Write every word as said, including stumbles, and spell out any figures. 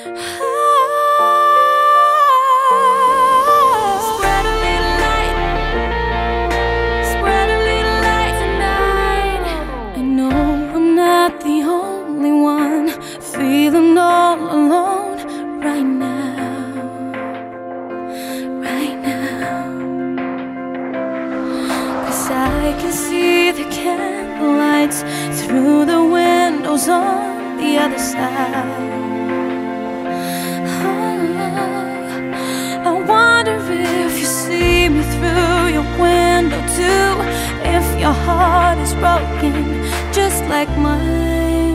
Spread a little light, spread a little light tonight. I know I'm not the only one feeling all alone right now, right now. 'Cause I can see the candlelights through the windows on the other side. I wonder if you see me through your window too, if your heart is broken just like mine.